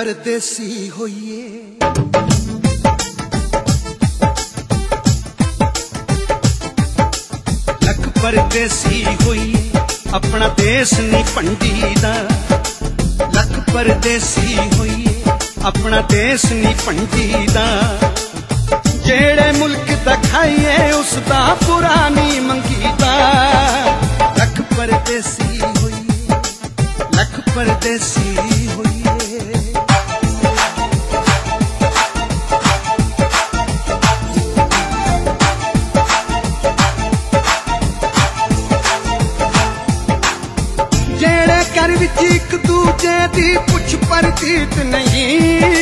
परदेसी होइए। लख परदेसी होइए अपना देश नी भंडीदा। लख परदेसी होइए अपना देश नी भंडीदा। जेड़े मुल्क दा खाइए उसदा बुरा नी मंगीदा। लख परदेसी होइए, लख परदेसी होइए। जेड़े घर विच इक दूजे दी पुछ परतीत नहीं।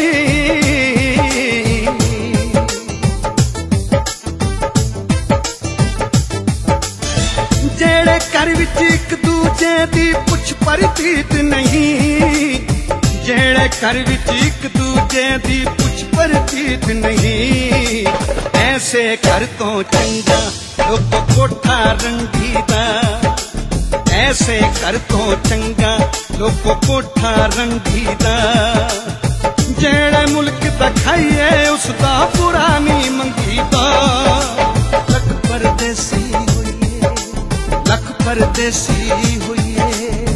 जेड़े घर विच एक दूजे दी पुछ परतीत नहीं। जेड़े घर विच एक दूजे दी पुछ परतीत नहीं। ऐसे घर तो चंगा लोग कोठा रंगीदा। ऐसे घर तो चंगा लोग कोठा रंगीदा। जेड़े मुल्क दा खाइए उसदा बुरा नी मंगीदा। लख परदेसी लख परदेसी होइए।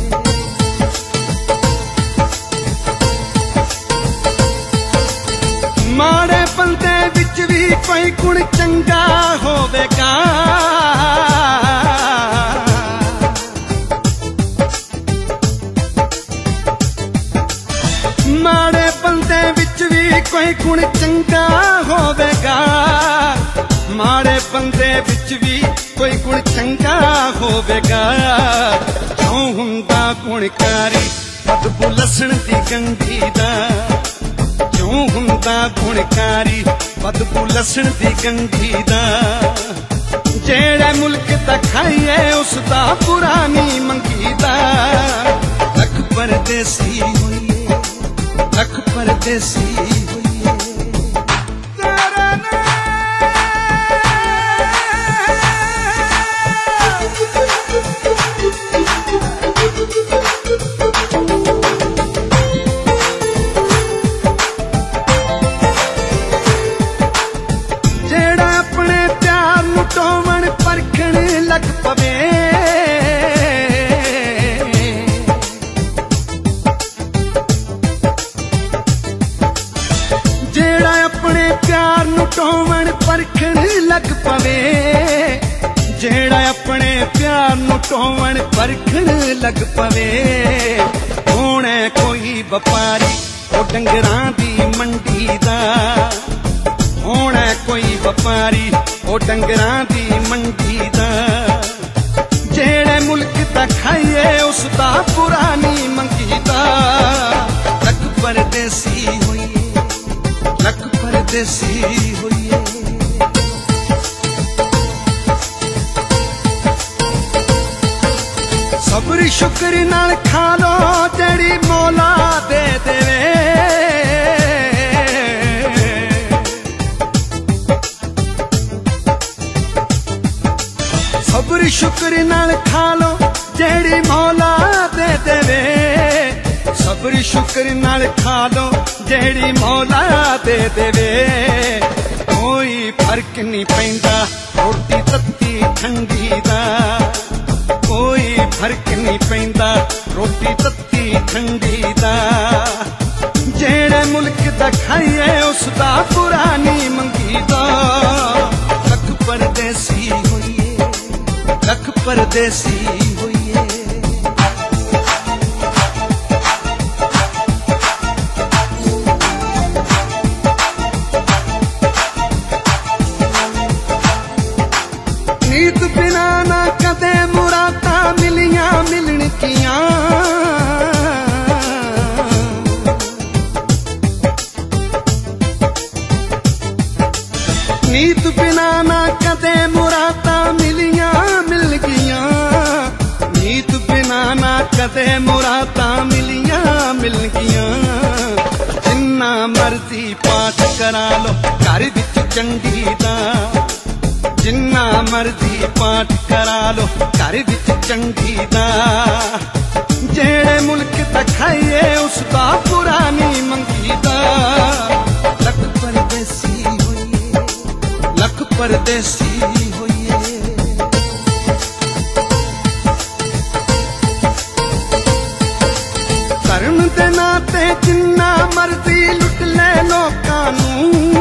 माड़े बंदे विच भी कोई गुण चंगा होवेगा। माड़े बंदे विच भी कोई गुण चंगा होवेगा। माड़े बंदे विच भी कोई गुण चंगा होवेगा। क्यों हुंदा गुणकारी बदबू लसण दी गंढी दा। क्यों हुंदा गुणकारी बदबू लसण दी गंढी दा। जेड़े मुल्क दा खाइए उसदा बुरा नी मंगीदा। लख परदेसी होइए, लख परदेसी होइए। जेड़ा अपने प्यार नूं टोवण परखण लग पवे। जेड़ा अपने प्यार नूं टोवण परखण लग पवे। जेड़ा अपने प्यार नूं टोवण परखण लग पवे। होणे कोई व्यापारी ओ डंगरां दी मंडी दा। होणे कोई व्यापारी ओ डंगरां दी मंडी दा। जेड़े मुल्क दा खाइए उसदा बुरा नी मंगीदा। लख परदेसी होइए, लख परदेसी होइए। सब्र शुक्र नाल खा लो जेड़ी मौला दे देवे। सब्र शुक्र नाल खा लो जेड़ी मौला दे देवे। सब्र शुक्र नाल खा लो जेड़ी मौला दे देवे। कोई फर्क नहीं पैंदा रोटी तत्ती ठंडी दा। कोई फर्क नहीं पैंदा रोटी तत्ती ठंडी दा। जेड़े मुल्क दा खाइए उसदा बुरा नी मंगीदा। लख परदेसी होइए, लख परदेसी होइए। नीत बिना ना कदे मुरादा मिलियां मिलणगियां। नीत बिना ना कदे मुरादा मिलियां मिल गियां। नीत बिना ना कदे मुरादा मिलियां मिल गियां। जिन्ना मर्जी पाठ करा लो घर विच चंडी दा। जिन्ना मर्जी पाठ करा लो घर विच चंडी दा। जेड़े मुल्क दा खाइए उसदा बुरा नी मंगी परदेसी होइए। धर्म दे नाते जिन्ना मर्जी लुट ले लोकां नूं,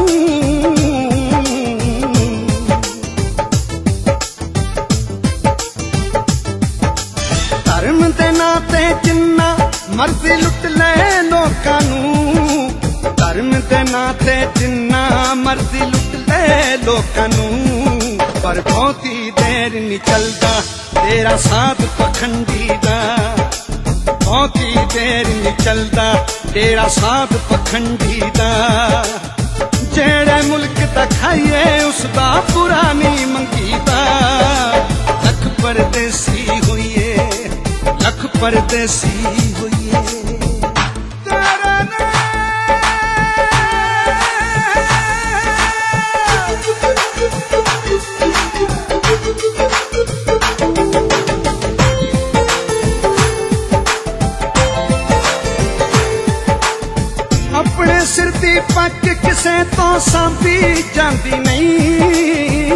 धर्म दे नाते जिन्ना मर्जी लुट ले लोकां नूं, धर्म दे नाते जिन्ना मर्जी लुट ले लोकां नूं, पर बहुती देर नहीं चलदा तेरा साथ पखंडी दा, बहुती देर नहीं चलदा तेरा साथ पखंडी दा। जेड़े मुल्क दा खाइए उसदा बुरा नहीं मंगीदा, लख परदेसी होइए, लख परदेसी होइए। अपने सिर दी पग किसे तो सांभी जांदी नहीं,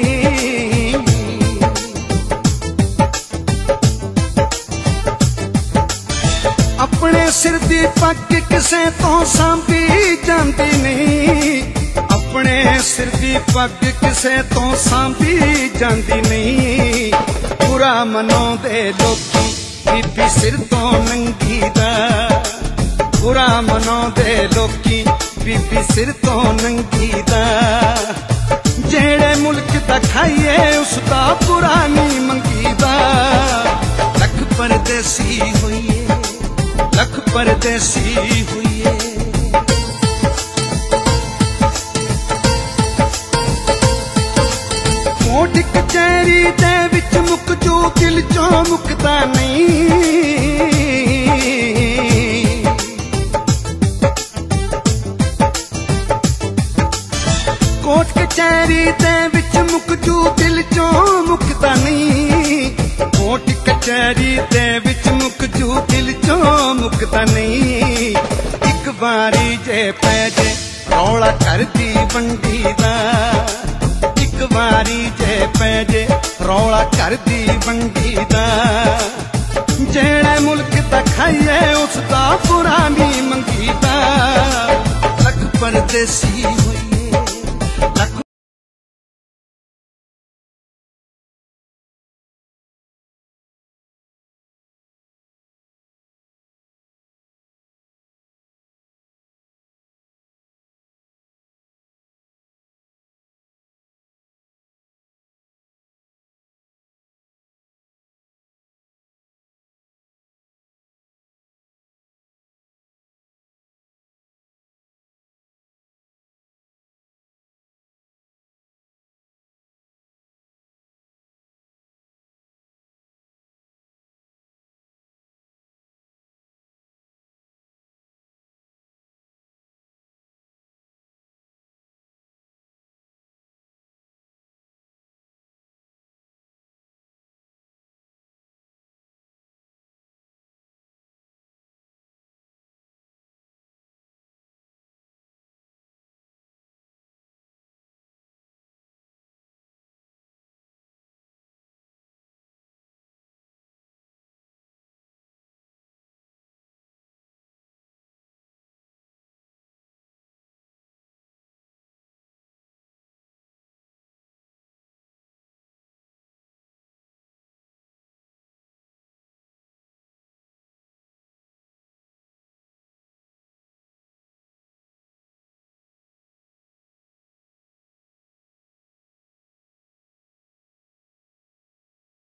अपने सिर दी पग किसे तो सांभी जांदी नहीं, अपने सिर दी पग किसे तो सांभी जांदी नहीं। बुरा मनाउंदे लोकी बीबी सिर तो नंगी दा, बुरा मनाउंदे लोकी बीबी सिर तो नंगी दा। जेड़े मुल्क दा खाइए उसदा बुरा नहीं मंगीदा, लख परदेसी होइए, लख परदेसी होइए। कोट कचहरी दे विच मुक जो दिल चों मुकदा नहीं, कोट कचहरी दे विच मुक जू दिल चों मुकदा नहीं, कोट कचहरी दे विच मुक जू दिल चों मुकदा नहीं। एक बारी जे पै जे रौला करदी वंडी दा, एक बारी जे पै जे रौला करदी वंडी दा। जेड़े मुल्क दा खाइए उसदा बुरा नहीं मंगीदा, लख परदेसी